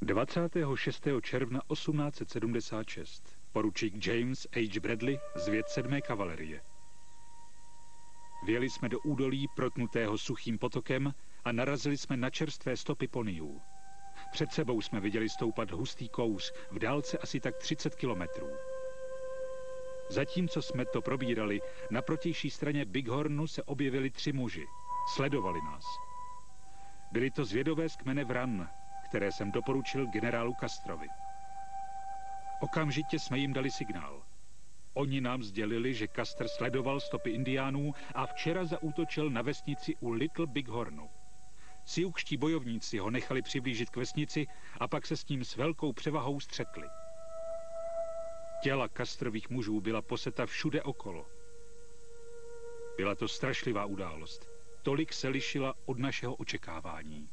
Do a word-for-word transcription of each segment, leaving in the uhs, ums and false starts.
dvacátého šestého června osmnáct set sedmdesát šest poručík James H. Bradley z věd sedmé kavalerie. Vjeli jsme do údolí protnutého suchým potokem a narazili jsme na čerstvé stopy poniů. Před sebou jsme viděli stoupat hustý kouř v dálce asi tak třicet kilometrů. Zatímco jsme to probírali, na protější straně Bighornu se objevili tři muži. Sledovali nás. Byli to zvědové z kmene Vran, které jsem doporučil generálu Castrovi. Okamžitě jsme jim dali signál. Oni nám sdělili, že Custer sledoval stopy indiánů a včera zaútočil na vesnici u Little Bighornu. Siouxští bojovníci ho nechali přiblížit k vesnici a pak se s ním s velkou převahou střetli. Těla Castrových mužů byla poseta všude okolo. Byla to strašlivá událost. Tolik se lišila od našeho očekávání.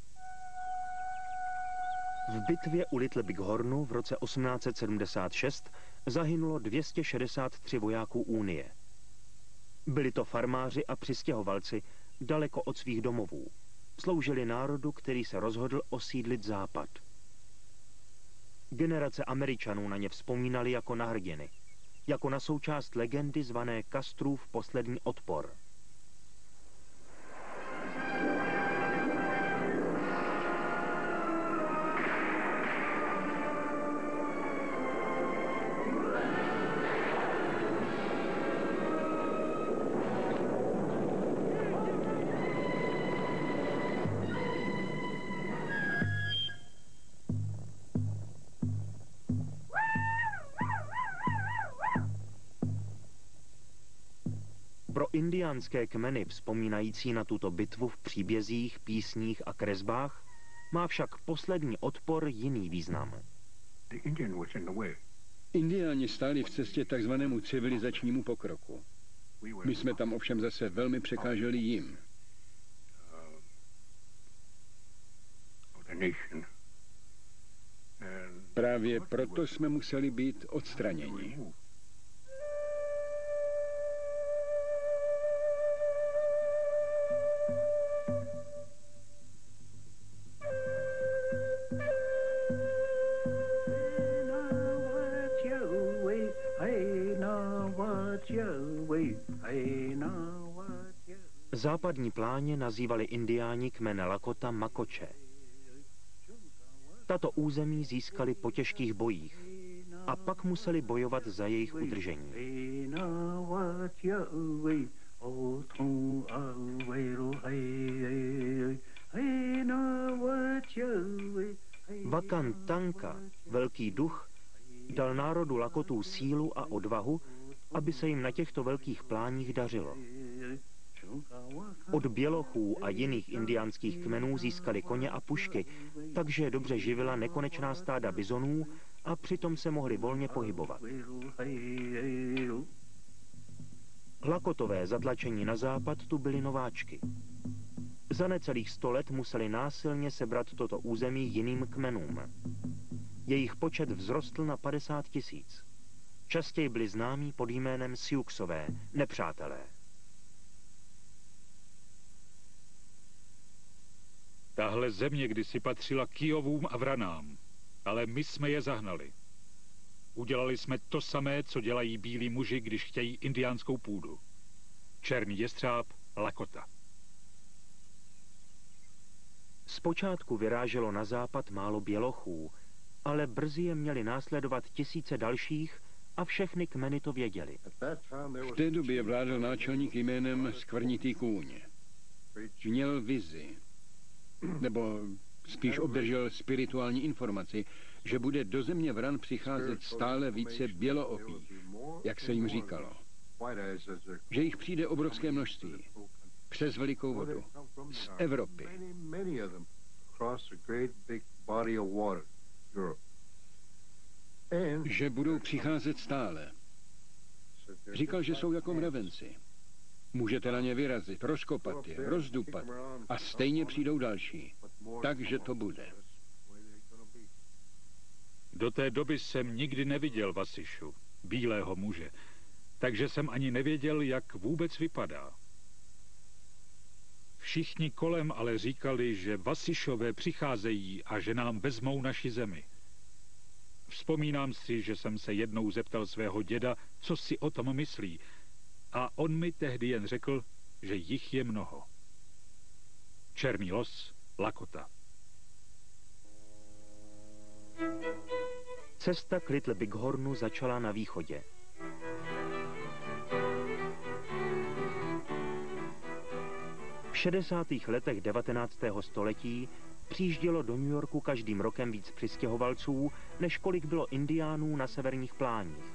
V bitvě u Little Bighornu v roce osmnáct set sedmdesát šest zahynulo dvě stě šedesát tři vojáků Unie. Byli to farmáři a přistěhovalci daleko od svých domovů. Sloužili národu, který se rozhodl osídlit západ. Generace Američanů na ně vzpomínali jako na hrdiny, jako na součást legendy zvané Castrův poslední odpor. Pro indiánské kmeny vzpomínající na tuto bitvu v příbězích, písních a kresbách má však poslední odpor jiný význam. Indiáni stáli v cestě takzvanému civilizačnímu pokroku. My jsme tam ovšem zase velmi překáželi jim. Právě proto jsme museli být odstraněni. Západní pláně nazývali indiáni kmene Lakota Makoče. Tato území získali po těžkých bojích a pak museli bojovat za jejich udržení. Vakan Tanka, velký duch, dal národu Lakotů sílu a odvahu, aby se jim na těchto velkých pláních dařilo. Od bělochů a jiných indiánských kmenů získali koně a pušky, takže dobře živila nekonečná stáda bizonů a přitom se mohli volně pohybovat. Lakotové zatlačení na západ tu byli nováčky. Za necelých sto let museli násilně sebrat toto území jiným kmenům. Jejich počet vzrostl na padesát tisíc. Častěji byli známí pod jménem Siouxové, nepřátelé. Tahle země kdysi patřila Kijovům a Vranám, ale my jsme je zahnali. Udělali jsme to samé, co dělají bílí muži, když chtějí indiánskou půdu. Černý jestřáb, Lakota. Zpočátku vyráželo na západ málo bělochů, ale brzy je měli následovat tisíce dalších a všechny kmeny to věděli. V té době vládl náčelník jménem Skvrnitý kůň. Měl vizi, nebo spíš obdržel spirituální informaci, že bude do země Vran přicházet stále více běloochých, jak se jim říkalo. Že jich přijde obrovské množství, přes velikou vodu, z Evropy. Že budou přicházet stále. Říkal, že jsou jako mravenci. Můžete na ně vyrazit, rozkopat je, rozdupat a stejně přijdou další. Takže to bude. Do té doby jsem nikdy neviděl Vasišu, bílého muže, takže jsem ani nevěděl, jak vůbec vypadá. Všichni kolem ale říkali, že Vasišové přicházejí a že nám vezmou naši zemi. Vzpomínám si, že jsem se jednou zeptal svého děda, co si o tom myslí, a on mi tehdy jen řekl, že jich je mnoho. Černý los, Lakota. Cesta k Little Bighornu začala na východě. V šedesátých letech devatenáctého století přijíždělo do New Yorku každým rokem víc přistěhovalců, než kolik bylo indiánů na severních pláních.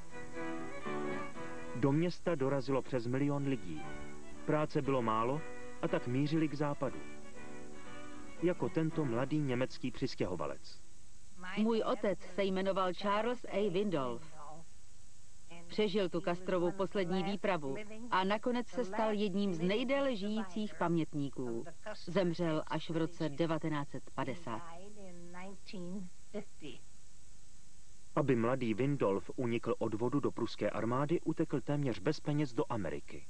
Do města dorazilo přes milion lidí. Práce bylo málo a tak mířili k západu. Jako tento mladý německý přistěhovalec. Můj otec se jmenoval Charles A. Windolf. Přežil tu Castrovu poslední výpravu a nakonec se stal jedním z nejdéle žijících pamětníků. Zemřel až v roce devatenáct set padesát. Aby mladý Windolf unikl odvodu do pruské armády, utekl téměř bez peněz do Ameriky.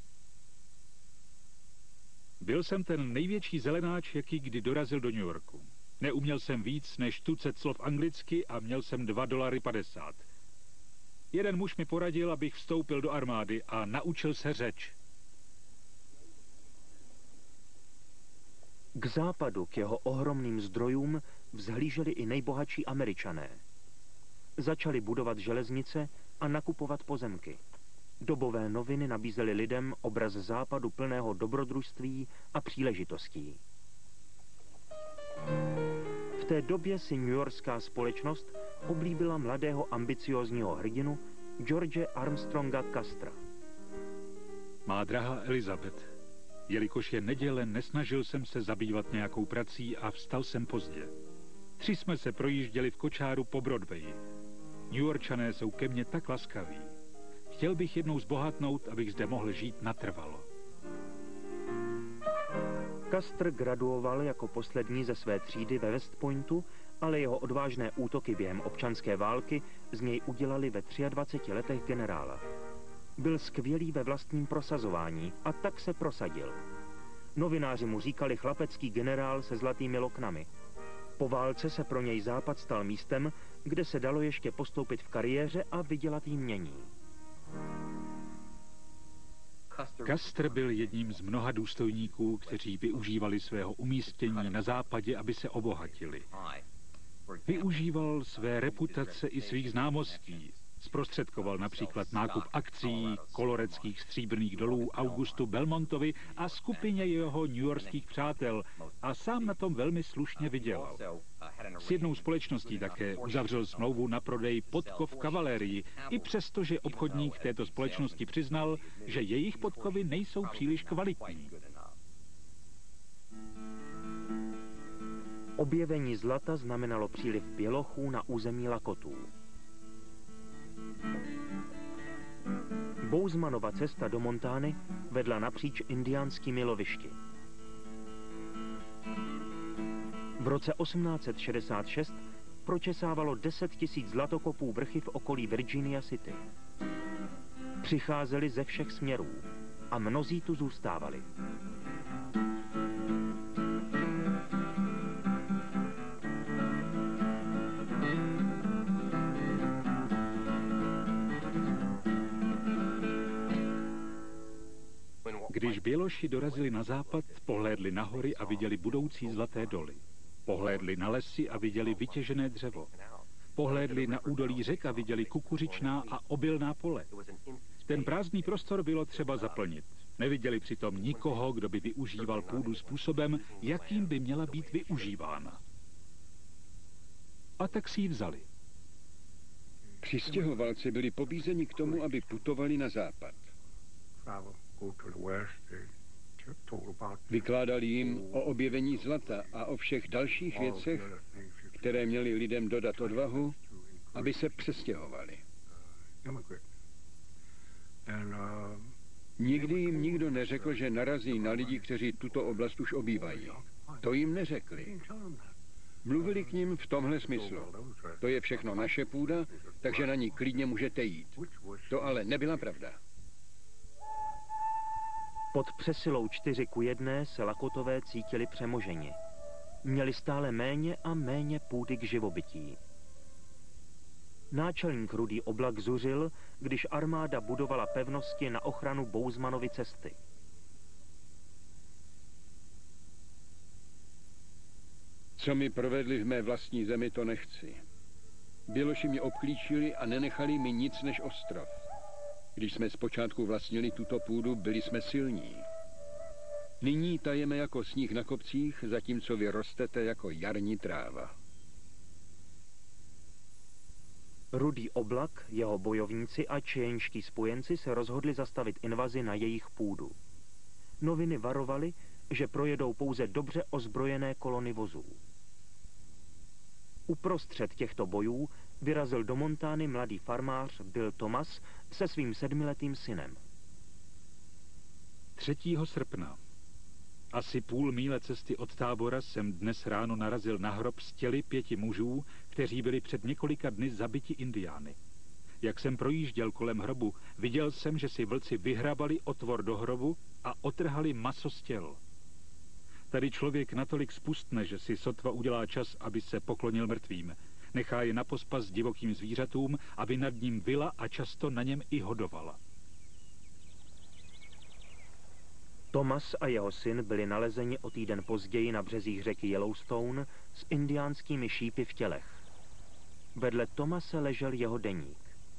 Byl jsem ten největší zelenáč, jaký kdy dorazil do New Yorku. Neuměl jsem víc než tucet slov anglicky a měl jsem dva dolary padesát. Jeden muž mi poradil, abych vstoupil do armády a naučil se řeč. K západu, k jeho ohromným zdrojům, vzhlíželi i nejbohatší Američané. Začali budovat železnice a nakupovat pozemky. Dobové noviny nabízely lidem obraz západu plného dobrodružství a příležitostí. V té době si newyorská společnost oblíbila mladého ambiciózního hrdinu George Armstronga Castra. Má drahá Elizabeth, jelikož je neděle, nesnažil jsem se zabývat nějakou prací a vstal jsem pozdě. Tři jsme se projížděli v kočáru po Broadwayi. Newyorčané jsou ke mně tak laskaví. Chtěl bych jednou zbohatnout, abych zde mohl žít natrvalo. Custer graduoval jako poslední ze své třídy ve West Pointu, ale jeho odvážné útoky během občanské války z něj udělali ve dvaceti třech letech generála. Byl skvělý ve vlastním prosazování a tak se prosadil. Novináři mu říkali chlapecký generál se zlatými loknami. Po válce se pro něj západ stal místem, kde se dalo ještě postoupit v kariéře a vydělat jmění. Custer byl jedním z mnoha důstojníků, kteří využívali svého umístění na západě, aby se obohatili. Využíval své reputace i svých známostí. Zprostředkoval například nákup akcií koloreckých stříbrných dolů Augustu Belmontovi a skupině jeho newyorských přátel a sám na tom velmi slušně vydělal. S jednou společností také uzavřel smlouvu na prodej podkov kavalérii, i přesto, že obchodník této společnosti přiznal, že jejich podkovy nejsou příliš kvalitní. Objevení zlata znamenalo příliv bělochů na území Lakotů. Bouzmanova cesta do Montány vedla napříč indiánskými lovišti. V roce osmnáct set šedesát šest pročesávalo deset tisíc zlatokopů vrchy v okolí Virginia City. Přicházeli ze všech směrů a mnozí tu zůstávali. Když Běloši dorazili na západ, pohlédli na hory a viděli budoucí zlaté doly. Pohlédli na lesy a viděli vytěžené dřevo. Pohlédli na údolí řek a viděli kukuřičná a obilná pole. Ten prázdný prostor bylo třeba zaplnit. Neviděli přitom nikoho, kdo by využíval půdu způsobem, jakým by měla být využívána. A tak si ji vzali. Přistěhovalci byli pobízeni k tomu, aby putovali na západ. Vykládali jim o objevení zlata a o všech dalších věcech, které měly lidem dodat odvahu, aby se přestěhovali. Nikdy jim nikdo neřekl, že narazí na lidi, kteří tuto oblast už obývají. To jim neřekli. Mluvili k nim v tomhle smyslu. To je všechno naše půda, takže na ní klidně můžete jít. To ale nebyla pravda. Pod přesilou čtyři ku jedné se Lakotové cítili přemoženi. Měli stále méně a méně půdy k živobytí. Náčelník Rudý Oblak zuřil, když armáda budovala pevnosti na ochranu Bouzmanovy cesty. Co mi provedli v mé vlastní zemi, to nechci. Běloši mě obklíčili a nenechali mi nic než ostrov. Když jsme zpočátku vlastnili tuto půdu, byli jsme silní. Nyní tajeme jako sníh na kopcích, zatímco vy rostete jako jarní tráva. Rudý Oblak, jeho bojovníci a čejenští spojenci se rozhodli zastavit invazi na jejich půdu. Noviny varovaly, že projedou pouze dobře ozbrojené kolony vozů. Uprostřed těchto bojů vyrazil do Montány mladý farmář Bill Thomas se svým sedmiletým synem. třetího srpna. Asi půl míle cesty od tábora jsem dnes ráno narazil na hrob s těly pěti mužů, kteří byli před několika dny zabiti indiány. Jak jsem projížděl kolem hrobu, viděl jsem, že si vlci vyhrabali otvor do hrobu a otrhali maso z těl. Tady člověk natolik spustne, že si sotva udělá čas, aby se poklonil mrtvým. Nechá je na pospas divokým zvířatům, aby nad ním vila a často na něm i hodovala. Thomas a jeho syn byli nalezeni o týden později na březích řeky Yellowstone s indiánskými šípy v tělech. Vedle Thomase ležel jeho deník.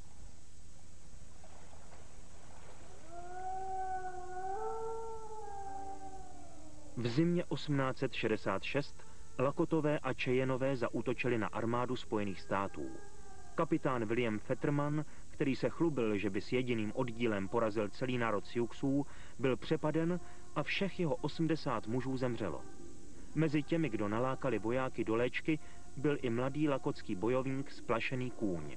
V zimě osmnáct set šedesát šest Lakotové a Cheyenové zaútočili na armádu Spojených států. Kapitán William Fetterman, který se chlubil, že by s jediným oddílem porazil celý národ Siouxů, byl přepaden a všech jeho osmdesát mužů zemřelo. Mezi těmi, kdo nalákali vojáky do léčky, byl i mladý lakotský bojovník Splašený kůň.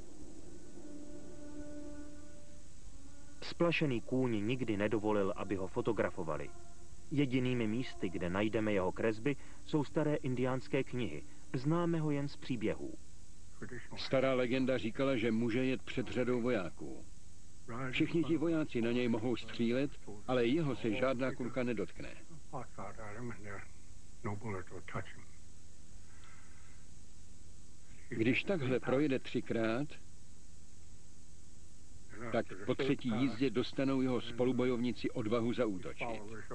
Splašený kůň nikdy nedovolil, aby ho fotografovali. Jedinými místy, kde najdeme jeho kresby, jsou staré indiánské knihy. Známe ho jen z příběhů. Stará legenda říkala, že může jet před řadou vojáků. Všichni ti vojáci na něj mohou střílet, ale jeho se žádná kulka nedotkne. Když takhle projede třikrát, tak po třetí jízdě dostanou jeho spolubojovníci odvahu zaútočit.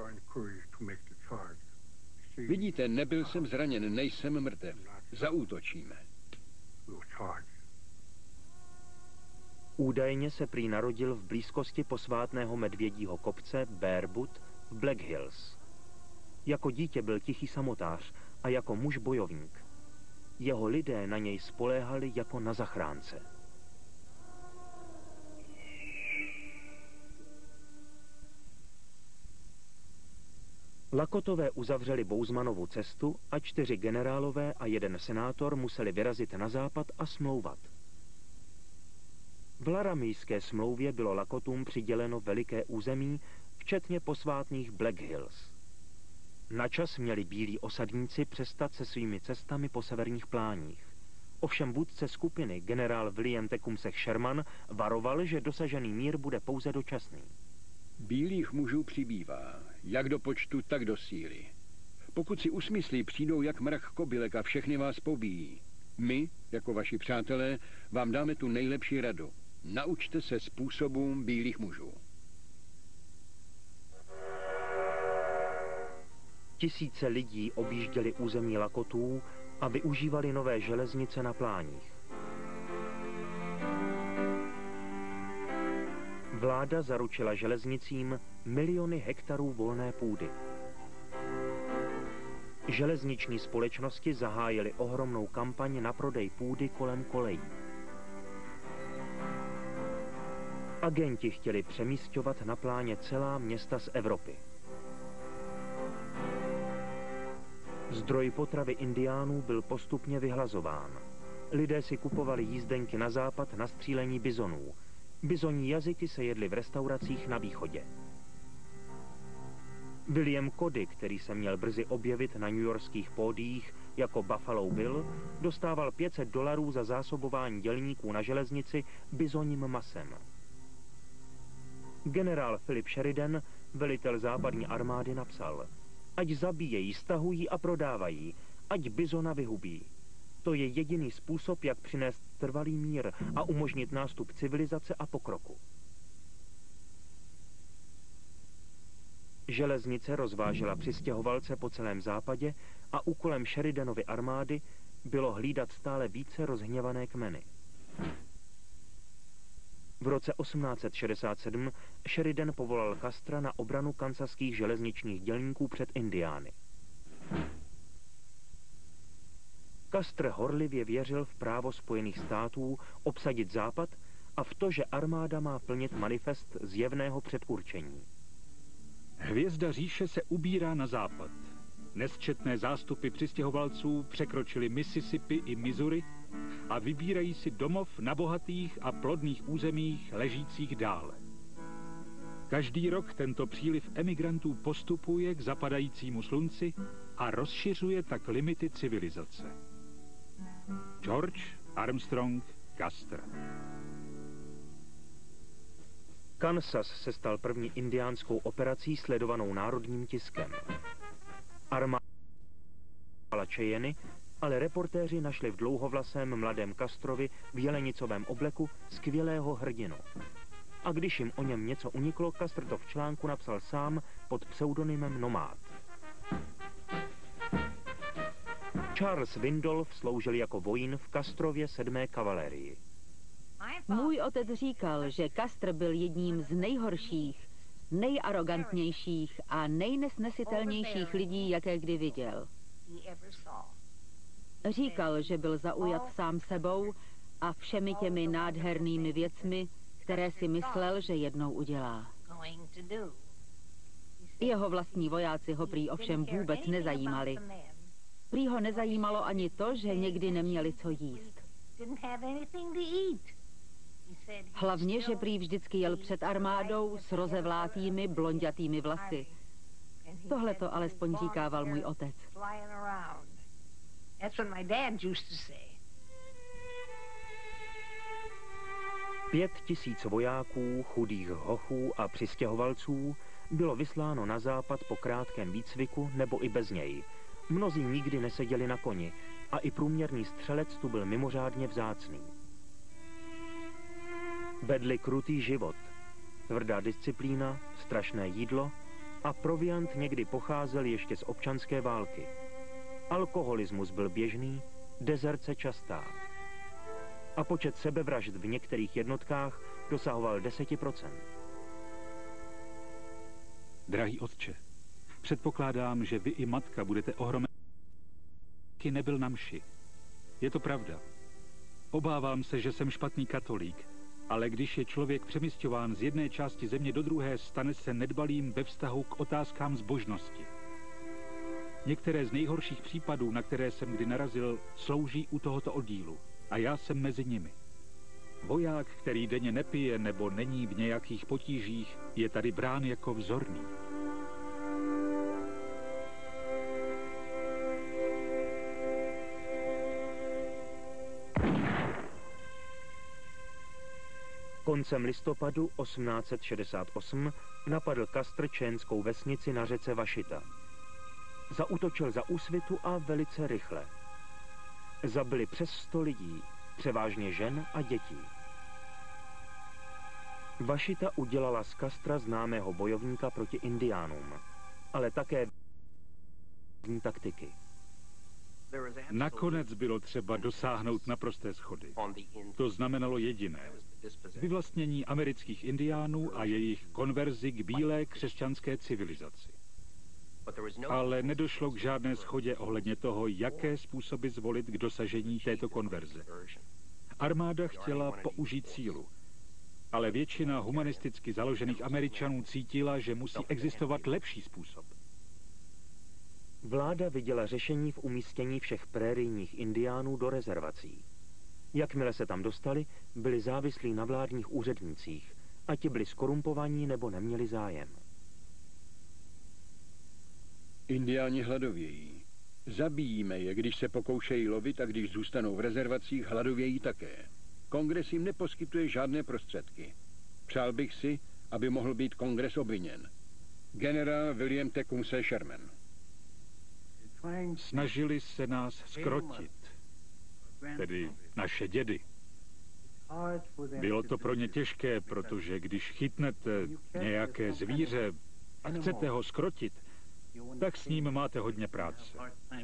Vidíte, nebyl jsem zraněn, nejsem mrtev. Zaútočíme. Údajně se prý narodil v blízkosti posvátného medvědího kopce Bearwood v Black Hills. Jako dítě byl tichý samotář a jako muž bojovník. Jeho lidé na něj spoléhali jako na zachránce. Lakotové uzavřeli Bouzmanovu cestu a čtyři generálové a jeden senátor museli vyrazit na západ a smlouvat. V Laramijské smlouvě bylo Lakotům přiděleno veliké území, včetně posvátných Black Hills. Načas měli bílí osadníci přestat se svými cestami po severních pláních. Ovšem vůdce skupiny, generál William Tecumseh Sherman, varoval, že dosažený mír bude pouze dočasný. Bílých mužů přibývá, jak do počtu, tak do síly. Pokud si usmyslí, přijdou jak mrak kobylek a všechny vás pobíjí. My, jako vaši přátelé, vám dáme tu nejlepší radu. Naučte se způsobům bílých mužů. Tisíce lidí objížděli území Lakotů a využívali nové železnice na pláních. Vláda zaručila železnicím miliony hektarů volné půdy. Železniční společnosti zahájily ohromnou kampaň na prodej půdy kolem kolejí. Agenti chtěli přemísťovat na pláně celá města z Evropy. Zdroj potravy indiánů byl postupně vyhlazován. Lidé si kupovali jízdenky na západ na střílení bizonů. Bizoní jazyky se jedly v restauracích na východě. William Cody, který se měl brzy objevit na newyorských pódiích jako Buffalo Bill, dostával pět set dolarů za zásobování dělníků na železnici bizoním masem. Generál Philip Sheridan velitel západní armády napsal: ať zabíjejí, stahují a prodávají, ať bizona vyhubí. To je jediný způsob, jak přinést trvalý mír a umožnit nástup civilizace a pokroku. Železnice rozvážela přistěhovalce po celém západě a úkolem Sheridanovy armády bylo hlídat stále více rozhněvané kmeny. V roce osmnáct set šedesát sedm Sheridan povolal Castra na obranu kansaských železničních dělníků před Indiány. Custer horlivě věřil v právo Spojených států obsadit západ a v to, že armáda má plnit manifest zjevného předurčení. Hvězda říše se ubírá na západ. Nesčetné zástupy přistěhovalců překročily Mississippi i Missouri a vybírají si domov na bohatých a plodných územích ležících dále. Každý rok tento příliv emigrantů postupuje k zapadajícímu slunci a rozšiřuje tak limity civilizace. George Armstrong Custer. Kansas se stal první indiánskou operací sledovanou národním tiskem. Armáda Cheyenne, ale reportéři našli v dlouhovlasém mladém Castrovi v jelenicovém obleku skvělého hrdinu. A když jim o něm něco uniklo, Custer to v článku napsal sám pod pseudonymem Nomád. Charles Windolf sloužil jako vojín v Castrově sedmé kavalérii. Můj otec říkal, že Custer byl jedním z nejhorších, nejarogantnějších a nejnesnesitelnějších lidí, jaké kdy viděl. Říkal, že byl zaujat sám sebou a všemi těmi nádhernými věcmi, které si myslel, že jednou udělá. Jeho vlastní vojáci ho prý ovšem vůbec nezajímali. Prý ho nezajímalo ani to, že někdy neměli co jíst. Hlavně, že prý vždycky jel před armádou s rozevlátými blondětými vlasy. Tohle to alespoň říkával můj otec. Pět tisíc vojáků, chudých hochů a přistěhovalců bylo vysláno na západ po krátkém výcviku nebo i bez něj. Mnozí nikdy neseděli na koni a i průměrný střelec tu byl mimořádně vzácný. Vedli krutý život, tvrdá disciplína, strašné jídlo a proviant někdy pocházel ještě z občanské války. Alkoholismus byl běžný, dezerce častá. A počet sebevražd v některých jednotkách dosahoval deset procent. Drahý otče, předpokládám, že vy i matka budete ohromeni. Nebyl na mši. Je to pravda. Obávám se, že jsem špatný katolík, ale když je člověk přemisťován z jedné části země do druhé, stane se nedbalým ve vztahu k otázkám zbožnosti. Některé z nejhorších případů, na které jsem kdy narazil, slouží u tohoto oddílu a já jsem mezi nimi. Voják, který denně nepije nebo není v nějakých potížích, je tady brán jako vzorný. Koncem listopadu osmnáct set šedesát osm napadl Custer čénskou vesnici na řece Washita. Zaútočil za úsvitu a velice rychle. Zabili přes sto lidí, převážně žen a dětí. Washita udělala z Castera známého bojovníka proti indiánům, ale také taktiky. Nakonec bylo třeba dosáhnout naprosté shody. To znamenalo jediné. Vyvlastnění amerických indiánů a jejich konverzi k bílé křesťanské civilizaci. Ale nedošlo k žádné shodě ohledně toho, jaké způsoby zvolit k dosažení této konverze. Armáda chtěla použít sílu, ale většina humanisticky založených Američanů cítila, že musí existovat lepší způsob. Vláda viděla řešení v umístění všech prérijních indiánů do rezervací. Jakmile se tam dostali, byli závislí na vládních úřednících, a ti byli skorumpovaní nebo neměli zájem. Indiáni hladovějí. Zabíjíme je, když se pokoušejí lovit, a když zůstanou v rezervacích, hladovějí také. Kongres jim neposkytuje žádné prostředky. Přál bych si, aby mohl být kongres obviněn. Generál William Tecumseh Sherman. Snažili se nás zkrotit, tedy naše dědy. Bylo to pro ně těžké, protože když chytnete nějaké zvíře a chcete ho zkrotit, tak s ním máte hodně práce.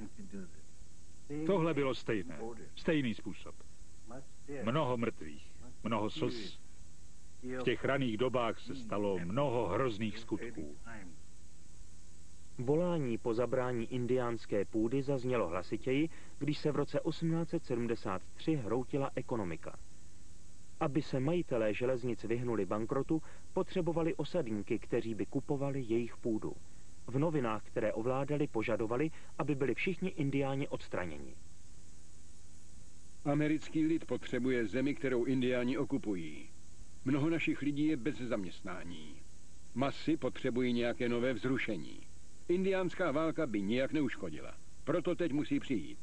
Tohle bylo stejné, stejný způsob. Mnoho mrtvých, mnoho slz. V těch raných dobách se stalo mnoho hrozných skutků. Volání po zabrání indiánské půdy zaznělo hlasitěji, když se v roce osmnáct set sedmdesát tři hroutila ekonomika. Aby se majitelé železnic vyhnuli bankrotu, potřebovali osadníky, kteří by kupovali jejich půdu. V novinách, které ovládali, požadovali, aby byli všichni indiáni odstraněni. Americký lid potřebuje zemi, kterou indiáni okupují. Mnoho našich lidí je bez zaměstnání. Masy potřebují nějaké nové vzrušení. Indiánská válka by nijak neuškodila. Proto teď musí přijít.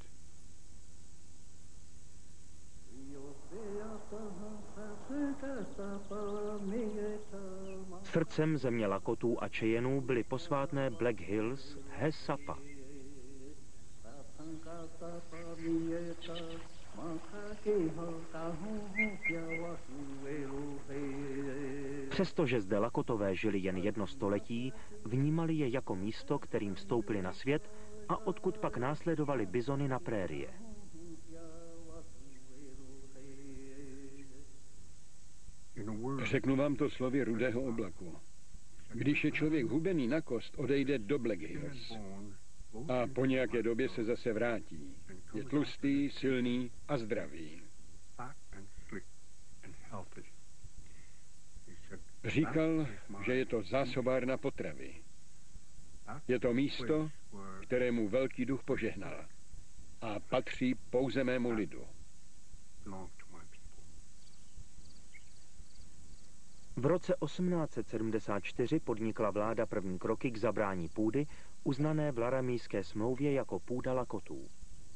Srdcem země Lakotů a Cheyenů byly posvátné Black Hills, He Sapa. Přestože zde Lakotové žili jen jedno století, vnímali je jako místo, kterým vstoupili na svět a odkud pak následovali bizony na prérie. Řeknu vám to slovy Rudého oblaku. Když je člověk hubený na kost, odejde do Black Hills. A po nějaké době se zase vrátí. Je tlustý, silný a zdravý. Říkal, že je to zásobárna potravy. Je to místo, kterému velký duch požehnal. A patří pouze mému lidu. V roce osmnáct set sedmdesát čtyři podnikla vláda první kroky k zabrání půdy, uznané v Laramijské smlouvě jako půda Lakotů.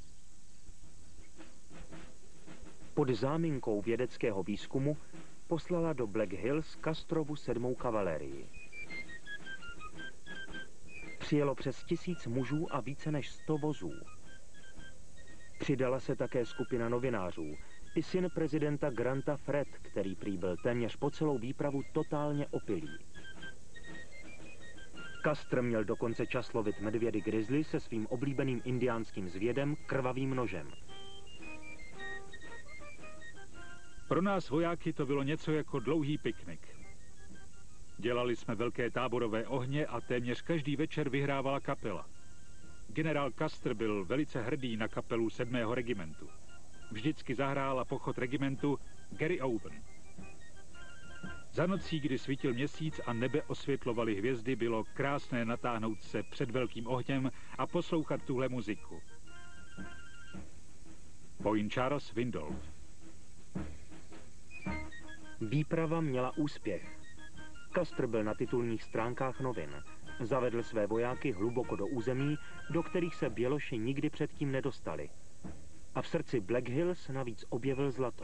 Pod záminkou vědeckého výzkumu poslala do Black Hills Castrovu sedmou kavalérii. Přijelo přes tisíc mužů a více než sto vozů. Přidala se také skupina novinářů, i syn prezidenta Granta Fred, který prý byl téměř po celou výpravu totálně opilý. Custer měl dokonce čas lovit medvědy grizzly se svým oblíbeným indiánským zvědem krvavým nožem. Pro nás vojáky to bylo něco jako dlouhý piknik. Dělali jsme velké táborové ohně a téměř každý večer vyhrávala kapela. Generál Custer byl velice hrdý na kapelu sedmého regimentu. Vždycky zahrála pochod regimentu Gary Owen. Za nocí, kdy svítil měsíc a nebe osvětlovaly hvězdy, bylo krásné natáhnout se před velkým ohněm a poslouchat tuhle muziku. Point Charles Windolph. Výprava měla úspěch. Custer byl na titulních stránkách novin. Zavedl své vojáky hluboko do území, do kterých se Běloši nikdy předtím nedostali. A v srdci Black Hills navíc objevil zlato.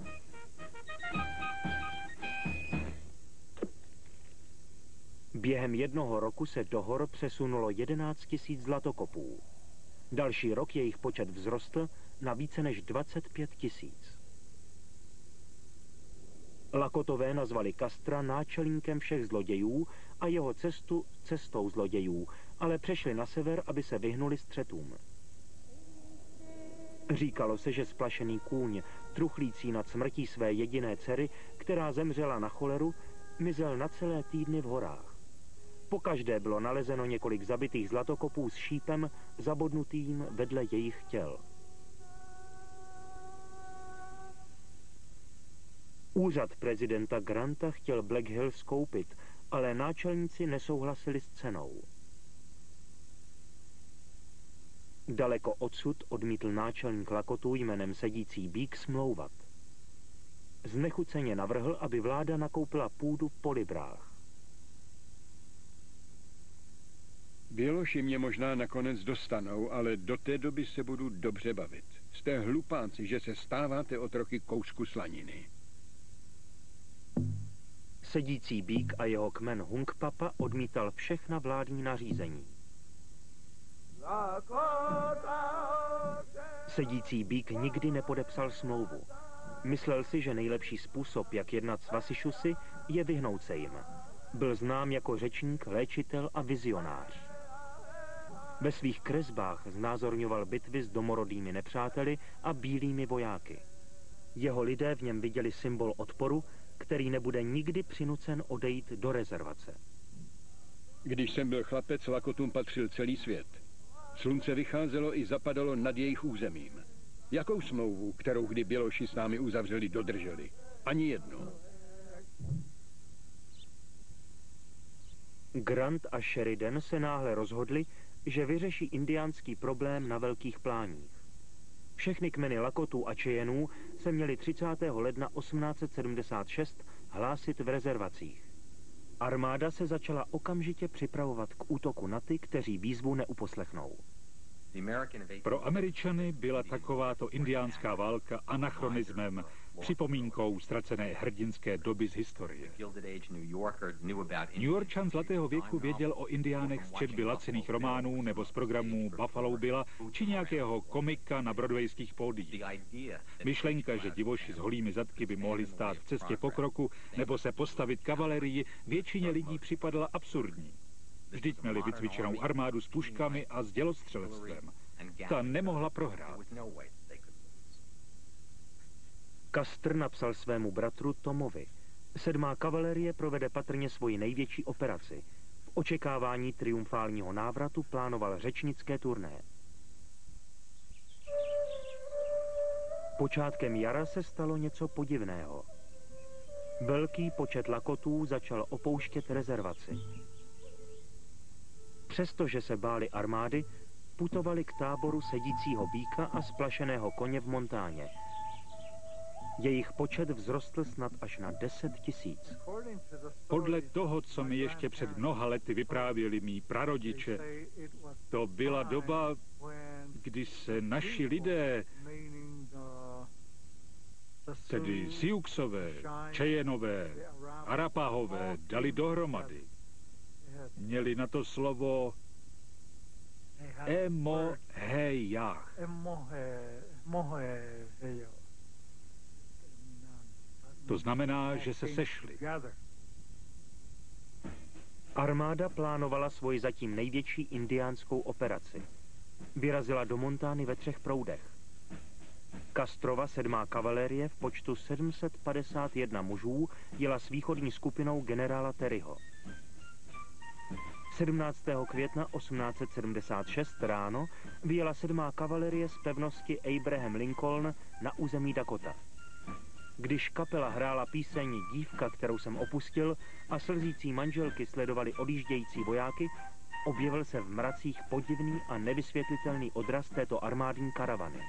Během jednoho roku se do hor přesunulo jedenáct tisíc zlatokopů. Další rok jejich počet vzrostl na více než dvacet pět tisíc. Lakotové nazvali Castera náčelníkem všech zlodějů a jeho cestu cestou zlodějů, ale přešli na sever, aby se vyhnuli střetům. Říkalo se, že splašený kůň, truchlící nad smrtí své jediné dcery, která zemřela na choleru, mizel na celé týdny v horách. Pokaždé bylo nalezeno několik zabitých zlatokopů s šípem zabodnutým vedle jejich těl. Úřad prezidenta Granta chtěl Black Hills koupit, ale náčelníci nesouhlasili s cenou. Daleko odsud odmítl náčelník Lakotů jménem sedící Bík smlouvat. Znechuceně navrhl, aby vláda nakoupila půdu po librách. Běloši mě možná nakonec dostanou, ale do té doby se budu dobře bavit. Jste hlupáci, že se stáváte otroky kousku slaniny. Sedící býk a jeho kmen Hunkpapa odmítal všechna vládní nařízení. Sedící býk nikdy nepodepsal smlouvu. Myslel si, že nejlepší způsob, jak jednat s Vasišusy, je vyhnout se jim. Byl znám jako řečník, léčitel a vizionář. Ve svých kresbách znázorňoval bitvy s domorodými nepřáteli a bílými vojáky. Jeho lidé v něm viděli symbol odporu, který nebude nikdy přinucen odejít do rezervace. Když jsem byl chlapec, Lakotům patřil celý svět. Slunce vycházelo i zapadalo nad jejich územím. Jakou smlouvu, kterou kdy Běloši s námi uzavřeli, dodrželi? Ani jednu. Grant a Sheridan se náhle rozhodli, že vyřeší indiánský problém na velkých pláních. Všechny kmeny Lakotů a Cheyenů se měly třicátého ledna osmnáct set sedmdesát šest hlásit v rezervacích. Armáda se začala okamžitě připravovat k útoku na ty, kteří výzvu neuposlechnou. Pro Američany byla takováto indiánská válka anachronismem, připomínkou ztracené hrdinské doby z historie. New Yorkčan zlatého věku věděl o indiánech z četby laciných románů nebo z programů Buffalo Billa či nějakého komika na broadwayských pódiích. Myšlenka, že divoši s holými zadky by mohli stát v cestě pokroku nebo se postavit kavalerii, většině lidí připadala absurdní. Vždyť měli vycvičenou armádu s puškami a s dělostřelectvem. Ta nemohla prohrát. Custer napsal svému bratru Tomovi. Sedmá kavalerie provede patrně svoji největší operaci. V očekávání triumfálního návratu plánoval řečnické turné. Počátkem jara se stalo něco podivného. Velký počet Lakotů začal opouštět rezervaci. Přestože se báli armády, putovali k táboru sedícího býka a splašeného koně v Montáně. Jejich počet vzrostl snad až na deset tisíc. Podle toho, co mi ještě před mnoha lety vyprávěli mý prarodiče, to byla doba, kdy se naši lidé, tedy Siouxové, Cheyenové, Arapahové, dali dohromady. Měli na to slovo Emohejach. To znamená, že se sešli. Armáda plánovala svoji zatím největší indiánskou operaci. Vyrazila do Montány ve třech proudech. Castrova sedmá kavalerie v počtu sedm set padesát jedna mužů jela s východní skupinou generála Terryho. sedmnáctého května osmnáct set sedmdesát šest ráno vyjela sedmá kavalerie z pevnosti Abraham Lincoln na území Dakota. Když kapela hrála píseň Dívka, kterou jsem opustil, a slzící manželky sledovali odjíždějící vojáky, objevil se v mracích podivný a nevysvětlitelný odraz této armádní karavany.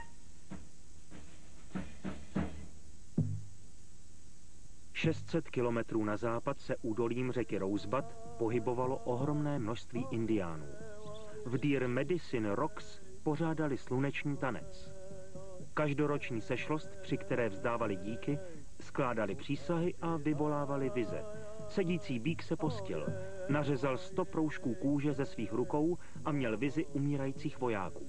šest set kilometrů na západ se údolím řeky Rosebud pohybovalo ohromné množství indiánů. V Deer Medicine Rocks pořádali sluneční tanec. Každoroční sešlost, při které vzdávali díky, skládali přísahy a vyvolávali vize. Sedící býk se postil, nařezal sto proužků kůže ze svých rukou a měl vizi umírajících vojáků.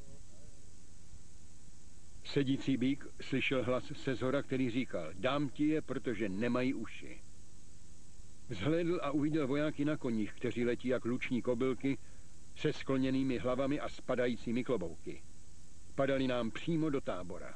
Sedící býk slyšel hlas se zhora, který říkal: dám ti je, protože nemají uši. Zhlédl a uviděl vojáky na koních, kteří letí jak luční kobylky, se skloněnými hlavami a spadajícími klobouky. Padali nám přímo do tábora.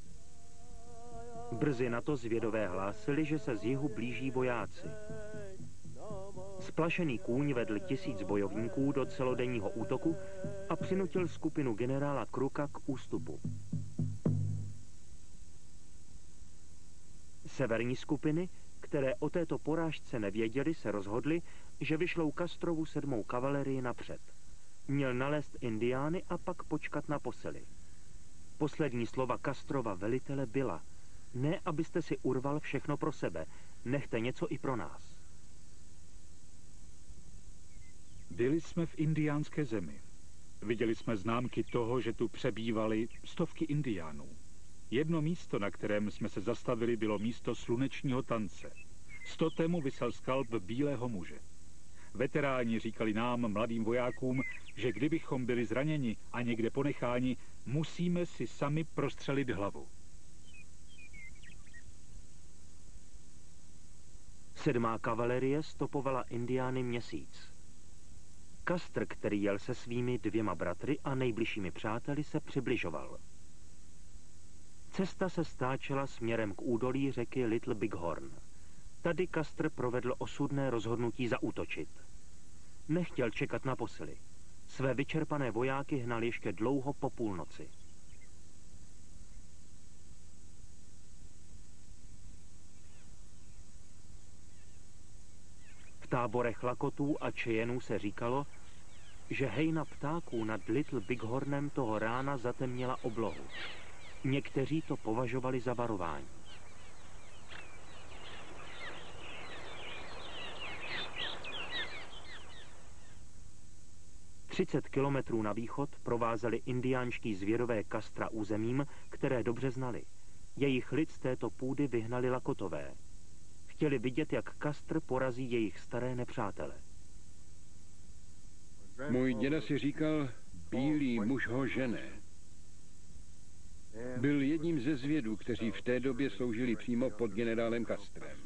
Brzy na to zvědové hlásili, že se z jihu blíží vojáci. Splašený kůň vedl tisíc bojovníků do celodenního útoku a přinutil skupinu generála Crooka k ústupu. Severní skupiny, které o této porážce nevěděly, se rozhodly, že vyšlou Castrovu sedmou kavalerii napřed. Měl nalézt indiány a pak počkat na posily. Poslední slova Castrova velitele byla: ne, abyste si urval všechno pro sebe, nechte něco i pro nás. Byli jsme v indiánské zemi. Viděli jsme známky toho, že tu přebývaly stovky indiánů. Jedno místo, na kterém jsme se zastavili, bylo místo slunečního tance. Z totému visel skalp bílého muže. Veteráni říkali nám, mladým vojákům, že kdybychom byli zraněni a někde ponecháni, musíme si sami prostřelit hlavu. Sedmá kavalerie stopovala Indiány měsíc. Custer, který jel se svými dvěma bratry a nejbližšími přáteli, se přibližoval. Cesta se stáčela směrem k údolí řeky Little Bighorn. Tady Custer provedl osudné rozhodnutí zaútočit. Nechtěl čekat na posily. Své vyčerpané vojáky hnal ještě dlouho po půlnoci. V táborech Lakotů a Cheyenů se říkalo, že hejna ptáků nad Little Bighornem toho rána zatemnila oblohu. Někteří to považovali za varování. Třicet kilometrů na východ provázeli indiánští zvěrové Custera územím, které dobře znali. Jejich lid z této půdy vyhnali Lakotové. Chtěli vidět, jak Custer porazí jejich staré nepřátele. Můj děda si říkal, bílý muž ho žene. Byl jedním ze zvědů, kteří v té době sloužili přímo pod generálem Custerem.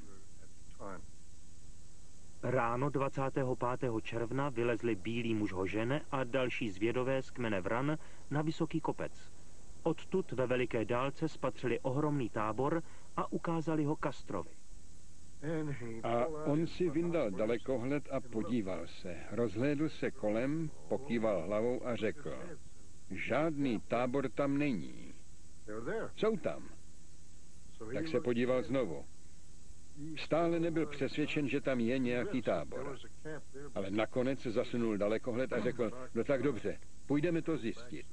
Ráno dvacátého pátého června vylezli bílý muž Hožene a další zvědové z kmene Vran na vysoký kopec. Odtud ve veliké dálce spatřili ohromný tábor a ukázali ho Custerovi. A on si vyndal dalekohled a podíval se. Rozhlédl se kolem, pokýval hlavou a řekl, žádný tábor tam není. Jsou tam. Tak se podíval znovu. Stále nebyl přesvědčen, že tam je nějaký tábor. Ale nakonec zasunul dalekohled a řekl, no tak dobře, půjdeme to zjistit.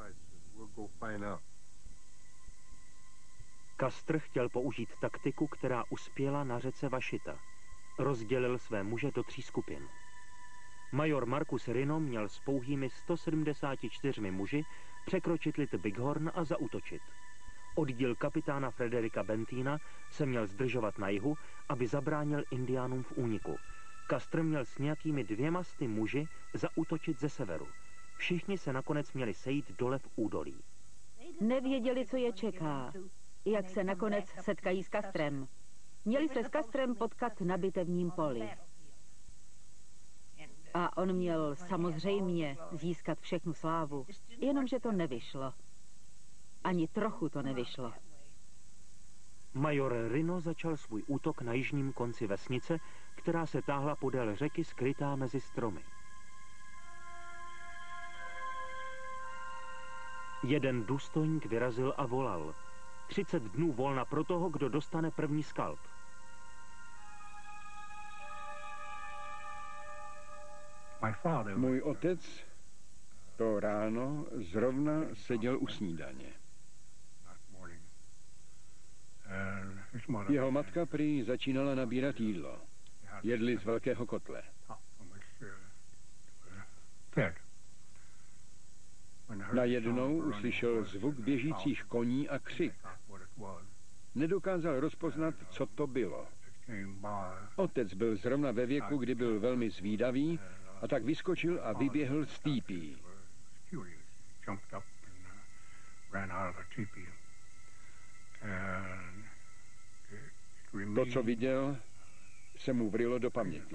Custer chtěl použít taktiku, která uspěla na řece Washita. Rozdělil své muže do tří skupin. Major Marcus Rino měl s pouhými sto sedmdesáti čtyřmi muži překročit Little Bighorn a zaútočit. Oddíl kapitána Frederika Bentína se měl zdržovat na jihu, aby zabránil Indiánům v úniku. Custer měl s nějakými dvěma sty muži zaútočit ze severu. Všichni se nakonec měli sejít dole v údolí. Nevěděli, co je čeká, jak se nakonec setkají s Custerem. Měli se s Custerem potkat na bitevním poli. A on měl samozřejmě získat všechnu slávu, jenomže to nevyšlo. Ani trochu to nevyšlo. Major Rino začal svůj útok na jižním konci vesnice, která se táhla podél řeky skrytá mezi stromy. Jeden důstojník vyrazil a volal. Třicet dnů volna pro toho, kdo dostane první skalp. Můj otec to ráno zrovna seděl u snídaně. Jeho matka prý začínala nabírat jídlo. Jedli z velkého kotle. Najednou uslyšel zvuk běžících koní a křik. Nedokázal rozpoznat, co to bylo. Otec byl zrovna ve věku, kdy byl velmi zvídavý, a tak vyskočil a vyběhl z týpí. To, co viděl, se mu vrylo do paměti.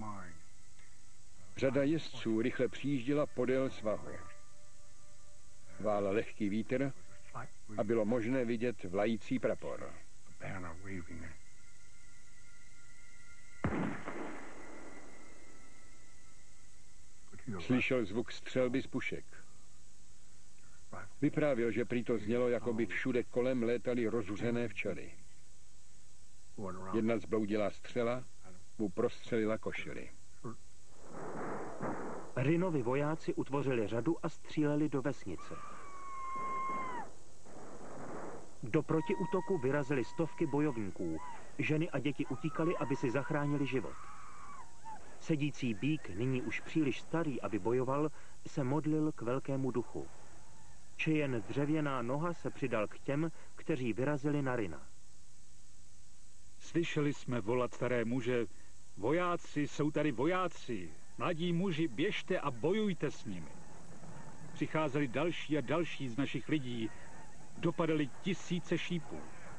Řada jezdců rychle přijížděla podél svahu. Vál lehký vítr a bylo možné vidět vlající prapor. Slyšel zvuk střelby z pušek. Vyprávěl, že prý to znělo, jako by všude kolem létaly rozzuřené včely. Jedna zbloudilá střela mu prostřelila košili. Rinovi vojáci utvořili řadu a stříleli do vesnice. Do protiútoku vyrazily stovky bojovníků. Ženy a děti utíkaly, aby si zachránili život. Sedící býk, nyní už příliš starý, aby bojoval, se modlil k velkému duchu. Či jen dřevěná noha se přidal k těm, kteří vyrazili na Rina. Slyšeli jsme volat staré muže, vojáci, jsou tady vojáci, mladí muži, běžte a bojujte s nimi. Přicházeli další a další z našich lidí, dopadaly tisíce šípů.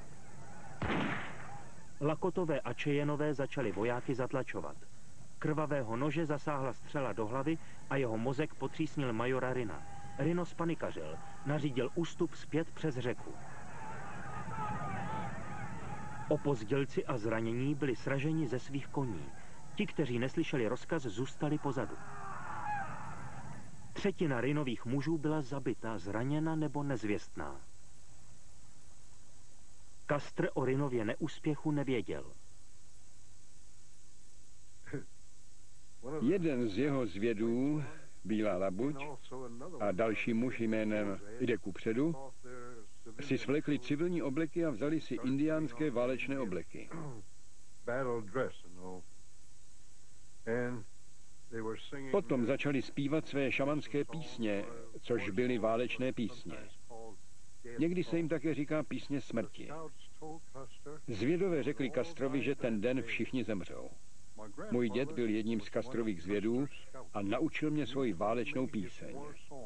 Lakotové a Cheyenové začali vojáky zatlačovat. Krvavého nože zasáhla střela do hlavy a jeho mozek potřísnil majora Rina. Rino spanikařil, nařídil ústup zpět přes řeku. Opozdělci a zranění byli sraženi ze svých koní. Ti, kteří neslyšeli rozkaz, zůstali pozadu. Třetina Rinových mužů byla zabita, zraněna nebo nezvěstná. Custer o Rinově neúspěchu nevěděl. Jeden z jeho zvědů, Bílá labuť, a další muž jménem Jde kupředu, si svlekli civilní obleky a vzali si indiánské válečné obleky. Potom začali zpívat své šamanské písně, což byly válečné písně. Někdy se jim také říká písně smrti. Zvědové řekli Custrovi, že ten den všichni zemřou. Můj děd byl jedním z Custrových zvědů a naučil mě svoji válečnou píseň.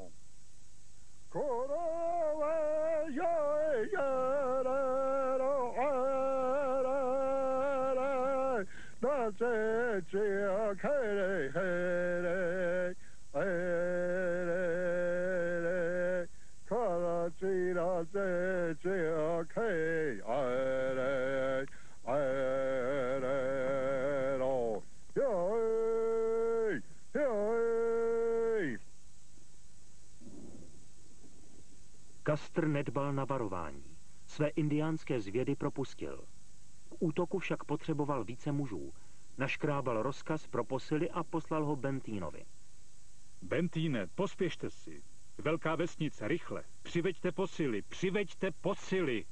Custer nedbal na varování. Své indiánské zvědy propustil. K útoku však potřeboval více mužů. Naškrábal rozkaz pro posily a poslal ho Bentínovi. Bentíne, pospěšte si. Velká vesnice, rychle. Přiveďte posily, přiveďte posily.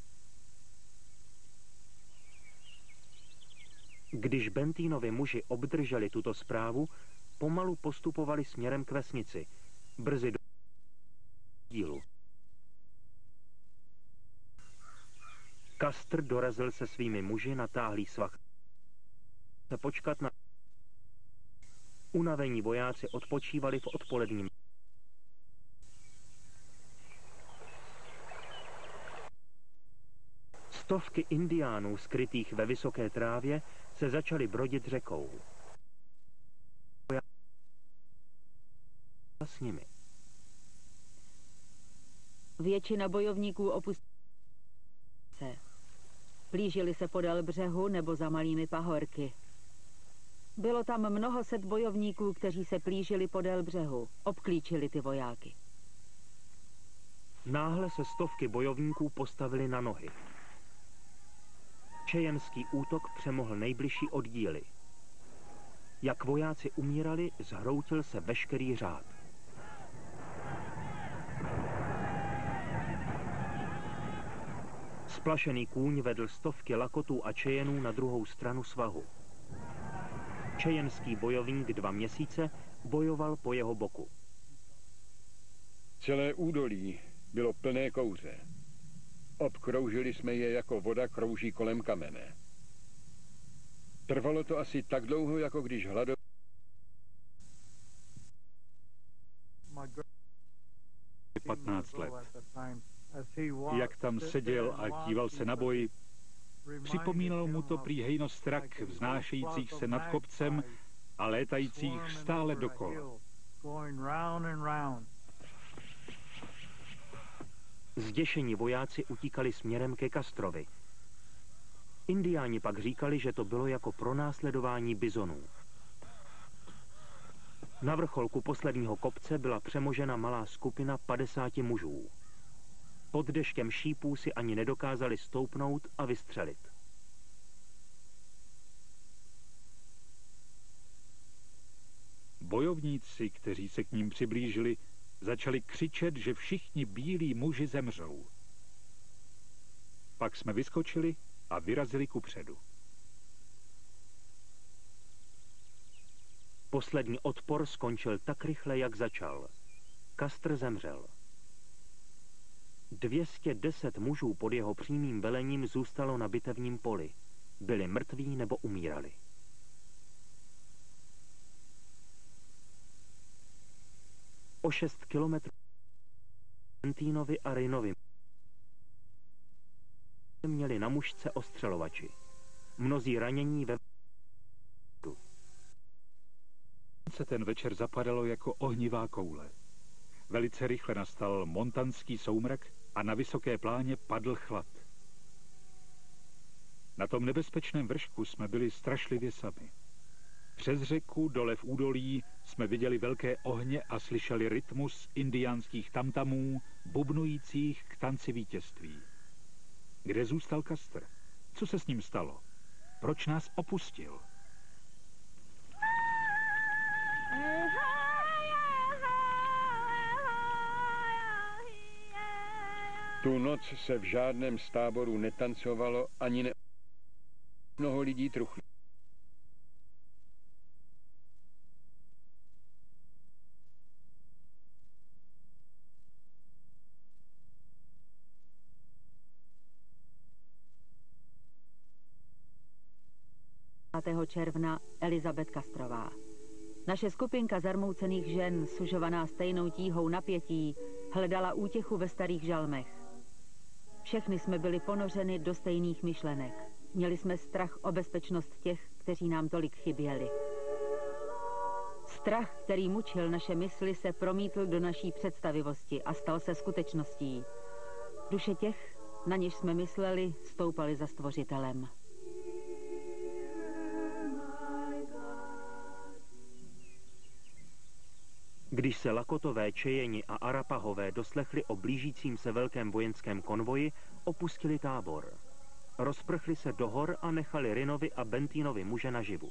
Když Bentínovi muži obdrželi tuto zprávu, pomalu postupovali směrem k vesnici. Brzy do dílu. Custer dorazil se svými muži na táhlý svah. Se počkat na... Unavení vojáci odpočívali v odpoledním. Stovky indiánů skrytých ve vysoké trávě se začaly brodit řekou. S nimi. Většina bojovníků opustila se. Plížili se podél břehu nebo za malými pahorky. Bylo tam mnoho set bojovníků, kteří se plížili podél břehu. Obklíčili ty vojáky. Náhle se stovky bojovníků postavili na nohy. Cheyenský útok přemohl nejbližší oddíly. Jak vojáci umírali, zhroutil se veškerý řád. Splašený kůň vedl stovky Lakotů a Cheyenů na druhou stranu svahu. Cheyenský bojovník dva měsíce bojoval po jeho boku. Celé údolí bylo plné kouře. Obkroužili jsme je, jako voda krouží kolem kamene. Trvalo to asi tak dlouho, jako když hlado... patnáct let. Jak tam seděl a díval se na boj, připomínalo mu to prý hejnostrak vznášejících se nad kopcem a létajících stále dokola. Zděšení vojáci utíkali směrem ke Castrovi. Indiáni pak říkali, že to bylo jako pronásledování bizonů. Na vrcholku posledního kopce byla přemožena malá skupina padesáti mužů. Pod deštěm šípů si ani nedokázali stoupnout a vystřelit. Bojovníci, kteří se k ním přiblížili, začali křičet, že všichni bílí muži zemřou. Pak jsme vyskočili a vyrazili kupředu. Poslední odpor skončil tak rychle, jak začal. Custer zemřel. dvě stě deset mužů pod jeho přímým velením zůstalo na bitevním poli. byli mrtví nebo umírali. O šest kilometrů Bentínovi a Rinovi měli na mušce ostřelovači. Mnozí ranění ve se ten večer zapadalo jako ohnivá koule. Velice rychle nastal montanský soumrak a na vysoké pláně padl chlad. Na tom nebezpečném vršku jsme byli strašlivě sami. Přes řeku, dole v údolí, jsme viděli velké ohně a slyšeli rytmus indiánských tamtamů, bubnujících k tanci vítězství. Kde zůstal Custer? Co se s ním stalo? Proč nás opustil? Tu noc se v žádném z táborů netancovalo ani ne... Mnoho lidí truchlo. dvacátého června Elizabeth Castrová. Naše skupinka zarmoucených žen, sužovaná stejnou tíhou napětí, hledala útěchu ve starých žalmech. Všechny jsme byli ponořeny do stejných myšlenek. Měli jsme strach o bezpečnost těch, kteří nám tolik chyběli. Strach, který mučil naše mysli, se promítl do naší představivosti a stal se skutečností. Duše těch, na něž jsme mysleli, stoupaly za Stvořitelem. Když se Lakotové, Čejeni a Arapahové doslechli o blížícím se velkém vojenském konvoji, opustili tábor. Rozprchli se do hor a nechali Rinovi a Bentínovi muže naživu.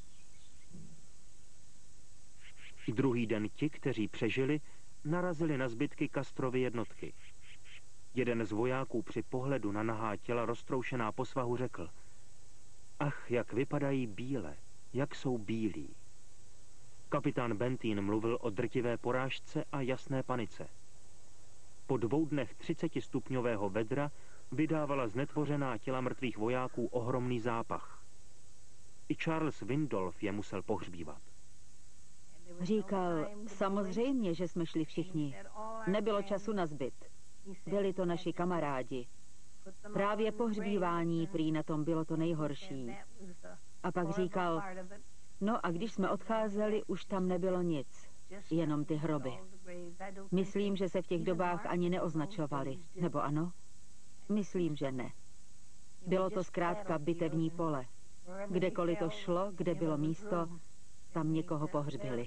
Druhý den ti, kteří přežili, narazili na zbytky Castrovy jednotky. Jeden z vojáků při pohledu na nahá těla roztroušená po svahu řekl: Ach, jak vypadají bíle, jak jsou bílí. Kapitán Bentín mluvil o drtivé porážce a jasné panice. Po dvou dnech třicetistupňového vedra vydávala znetvořená těla mrtvých vojáků ohromný zápach. I Charles Windolf je musel pohřbívat. Říkal, samozřejmě, že jsme šli všichni. Nebylo času na zbyt. Byli to naši kamarádi. Právě pohřbívání prý na tom bylo to nejhorší. A pak říkal, no a když jsme odcházeli, už tam nebylo nic, jenom ty hroby. Myslím, že se v těch dobách ani neoznačovali, nebo ano? Myslím, že ne. Bylo to zkrátka bitevní pole. Kdekoliv to šlo, kde bylo místo, tam někoho pohřbili.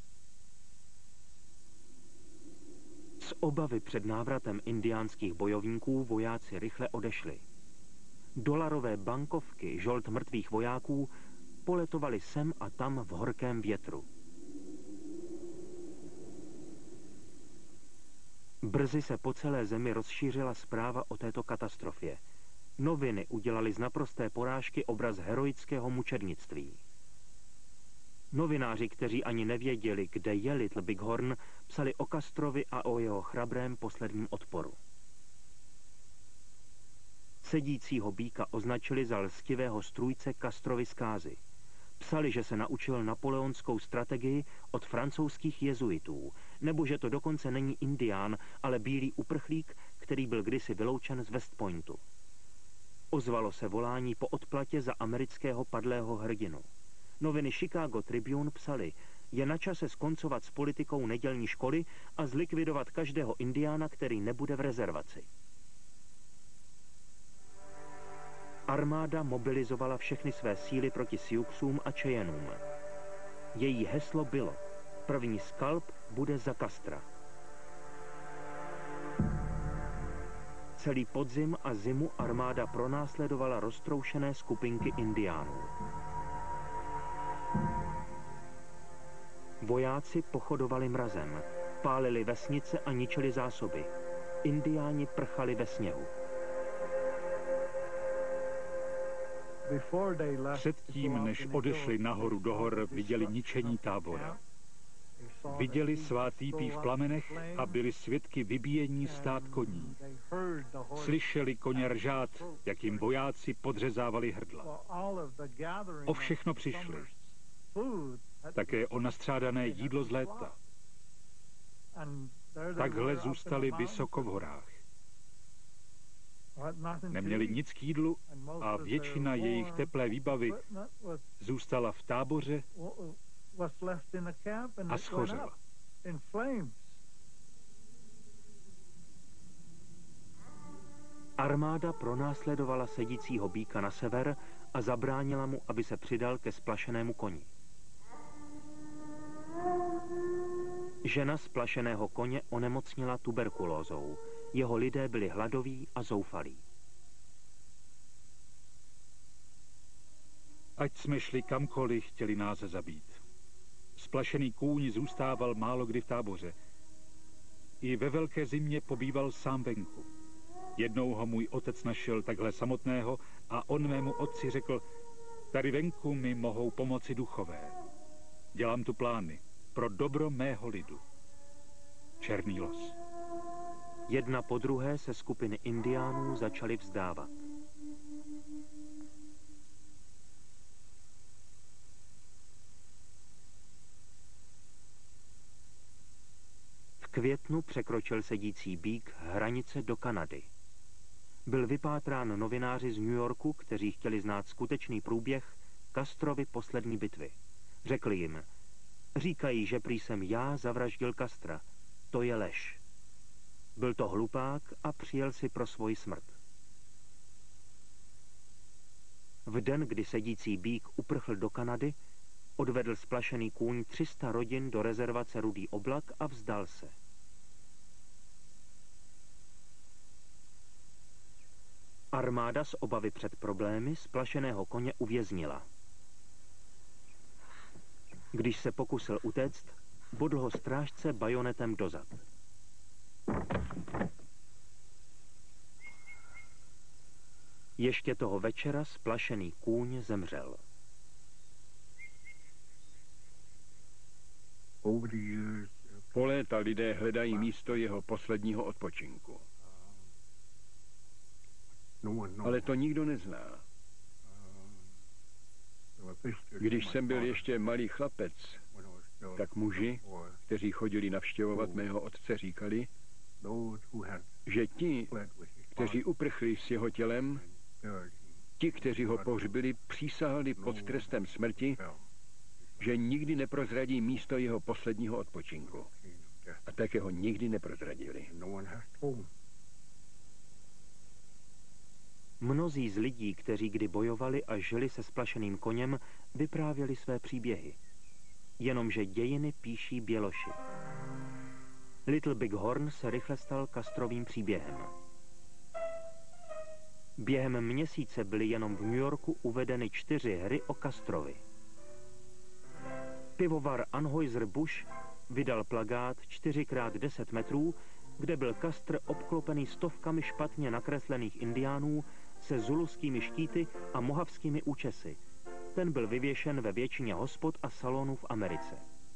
Z obavy před návratem indiánských bojovníků vojáci rychle odešli. Dolarové bankovky žolt mrtvých vojáků poletovaly sem a tam v horkém větru. Brzy se po celé zemi rozšířila zpráva o této katastrofě. Noviny udělaly z naprosté porážky obraz heroického mučednictví. Novináři, kteří ani nevěděli, kde je Little Big Horn, psali o Castrovi a o jeho chrabrém posledním odporu. Sedícího býka označili za lstivého strůjce Castrovy zkázy. Psali, že se naučil napoleonskou strategii od francouzských jezuitů, nebo že to dokonce není indián, ale bílý uprchlík, který byl kdysi vyloučen z West Pointu. Ozvalo se volání po odplatě za amerického padlého hrdinu. Noviny Chicago Tribune psali, je na čase skoncovat s politikou nedělní školy a zlikvidovat každého indiána, který nebude v rezervaci. Armáda mobilizovala všechny své síly proti Siouxům a Cheyenům. Její heslo bylo: první skalp bude za Castra. Celý podzim a zimu armáda pronásledovala roztroušené skupinky indiánů. Vojáci pochodovali mrazem, pálili vesnice a ničili zásoby. Indiáni prchali ve sněhu. Předtím, než odešli nahoru do hor, viděli ničení tábora. Viděli svá týpí v plamenech a byli svědky vybíjení stát koní. Slyšeli koně ržát, jak jim vojáci podřezávali hrdla. O všechno přišli. Také o nastřádané jídlo z léta. Takhle zůstali vysoko v horách. Neměli nic k jídlu a většina jejich teplé výbavy zůstala v táboře a schořela. Armáda pronásledovala sedícího býka na sever a zabránila mu, aby se přidal ke splašenému koni. Žena splašeného koně onemocnila tuberkulózou. Jeho lidé byli hladoví a zoufalí. Ať jsme šli kamkoliv, chtěli nás zabít. Splašený kůň zůstával málo kdy v táboře. I ve velké zimě pobýval sám venku. Jednou ho můj otec našel takhle samotného a on mému otci řekl, tady venku mi mohou pomoci duchové. Dělám tu plány pro dobro mého lidu. Černý los. Jedna po druhé se skupiny indiánů začaly vzdávat. V květnu překročil sedící býk hranice do Kanady. Byl vypátrán novináři z New Yorku, kteří chtěli znát skutečný průběh Castrovy poslední bitvy. Řekli jim, říkají, že prý jsem já zavraždil Castra. To je lež. Byl to hlupák a přijel si pro svoji smrt. V den, kdy sedící býk uprchl do Kanady, odvedl splašený kůň tři sta rodin do rezervace Rudý oblak a vzdal se. Armáda z obavy před problémy splašeného koně uvěznila. Když se pokusil utéct, bodl ho strážce bajonetem dozad. Ještě toho večera splašený kůň zemřel. Po léta lidé hledají místo jeho posledního odpočinku. Ale to nikdo nezná. Když jsem byl ještě malý chlapec, tak muži, kteří chodili navštěvovat mého otce, říkali, že ti, kteří uprchli s jeho tělem, ti, kteří ho pohřbili, přísahali pod trestem smrti, že nikdy neprozradí místo jeho posledního odpočinku. A také ho nikdy neprozradili. Mnozí z lidí, kteří kdy bojovali a žili se splašeným koněm, vyprávěli své příběhy. Jenomže dějiny píší běloši. Little Big Horn se rychle stal Castrovým příběhem. Během měsíce byly jenom v New Yorku uvedeny čtyři hry o Castrovi. Pivovar Anheuser-Busch vydal plakát čtyři krát deset metrů, kde byl Castr obklopený stovkami špatně nakreslených indiánů se zuluskými štíty a mohavskými účesy. Ten byl vyvěšen ve většině hospod a salonů v Americe.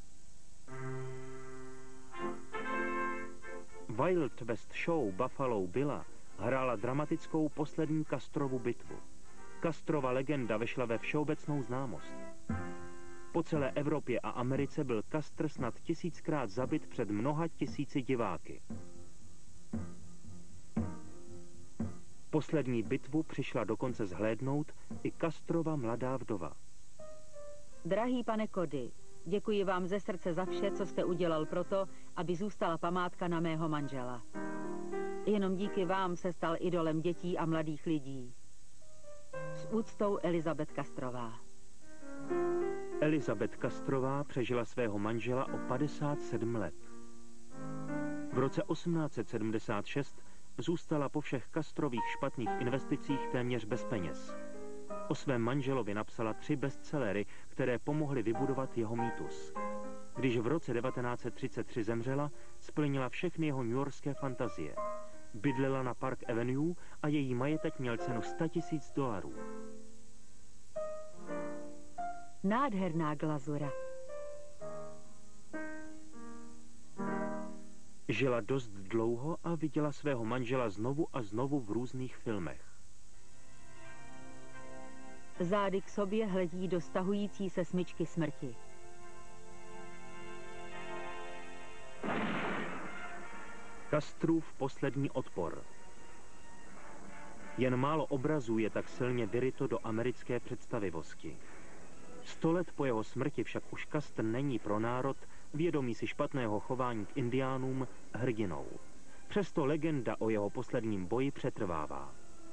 Wild West Show Buffalo Billa hrála dramatickou poslední Castrovu bitvu. Castrova legenda vešla ve všeobecnou známost. Po celé Evropě a Americe byl Castr snad tisíckrát zabit před mnoha tisíci diváky. Poslední bitvu přišla dokonce zhlédnout i Castrova mladá vdova. Drahý pane Cody, děkuji vám ze srdce za vše, co jste udělal proto, aby zůstala památka na mého manžela. Jenom díky vám se stal idolem dětí a mladých lidí. S úctou Elizabeth Castrová. Elizabeth Castrová přežila svého manžela o padesát sedm let. V roce osmnáct set sedmdesát šest zůstala po všech Castrových špatných investicích téměř bez peněz. O svém manželovi napsala tři bestsellery, které pomohly vybudovat jeho mýtus. Když v roce devatenáct set třicet tři zemřela, splnila všechny jeho newyorské fantazie. Bydlela na Park Avenue a její majetek měl cenu sto tisíc dolarů. Nádherná glazura. Žila dost dlouho a viděla svého manžela znovu a znovu v různých filmech. Zády k sobě hledí do stahující se smyčky smrti. Castrův poslední odpor. Jen málo obrazů je tak silně vyryto do americké představivosti. Sto let po jeho smrti však už Custer není pro národ, vědomí si špatného chování k indiánům, hrdinou. Přesto legenda o jeho posledním boji přetrvává.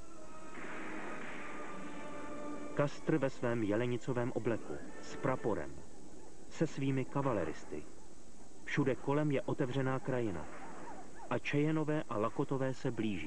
Custer ve svém jelenicovém obleku, s praporem, se svými kavaleristy. Všude kolem je otevřená krajina. A Cheyenové a Lakotové se blíží.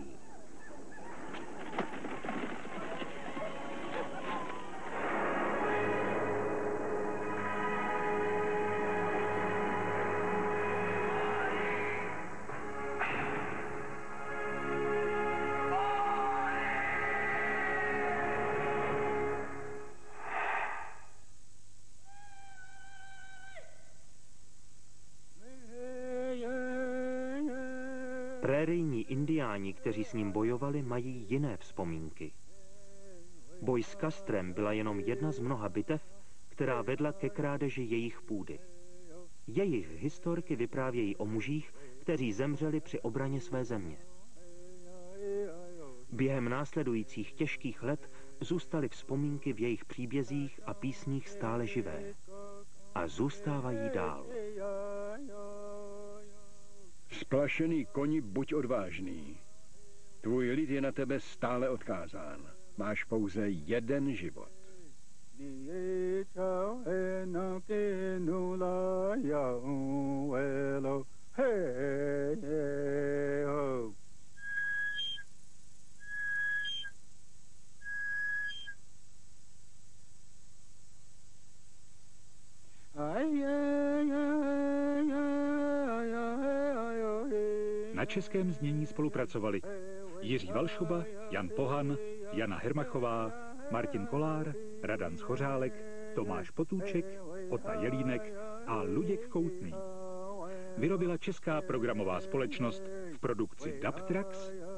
Prérijní indiáni, kteří s ním bojovali, mají jiné vzpomínky. Boj s Custerem byla jenom jedna z mnoha bitev, která vedla ke krádeži jejich půdy. Jejich historky vyprávějí o mužích, kteří zemřeli při obraně své země. Během následujících těžkých let zůstaly vzpomínky v jejich příbězích a písních stále živé. A zůstávají dál. Splašený koni, buď odvážný. Tvůj lid je na tebe stále odkázán. Máš pouze jeden život. Na českém znění spolupracovali Jiří Valšoba, Jan Pohan, Jana Hermachová, Martin Kolár, Radan Schořálek, Tomáš Potůček, Ota Jelínek a Luděk Koutný. Vyrobila Česká programová společnost v produkci Dubtrax